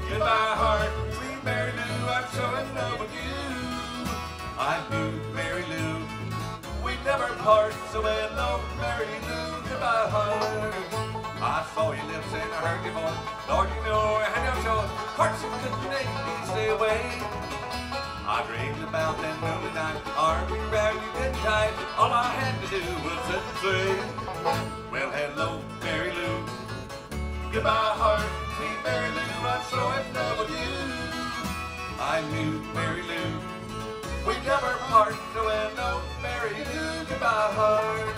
Goodbye, heart, sweet Mary Lou, I'm so in love with you. I knew Mary Lou, we'd never part, so hello, Mary Lou, goodbye, heart. I saw your lips and I heard your voice, Lord, you know I had no choice. Hearts you couldn't make me stay away. I dreamed about that moonlit night, arms around you good tight. All I had to do was sit and say, well, hello, Mary Lou. Goodbye, heart, sweet Mary Lou, I'm so in love with you. I knew Mary Lou, we'd never part, so hello, Mary Lou, goodbye, heart.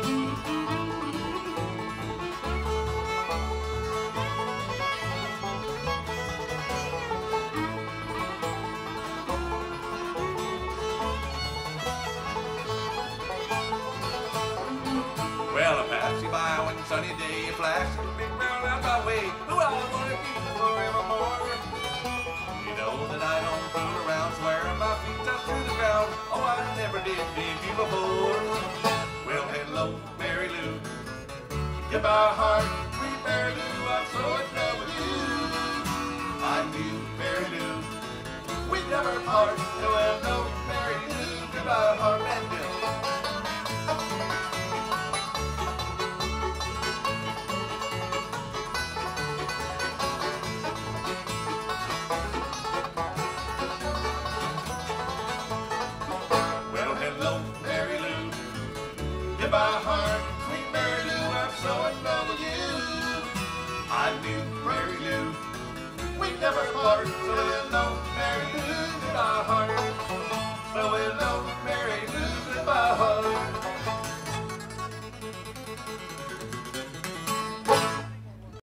Well, I passed you by one sunny day, a flash of a big brown out my way. Who I want to be forevermore. You know that I don't fool around, swearing my feet up to the ground. Oh, I never did leave you before. Well, hello, Mary Lou. Goodbye, heart, sweet Mary Lou, I'm so in love with you. I knew Mary Lou, we'd never part, so hello, Mary Lou. Goodbye, heart, and Bill. Goodbye, heart, sweet Mary Lou, I'm so in love with you. I knew Mary Lou, we'd never part, so hello,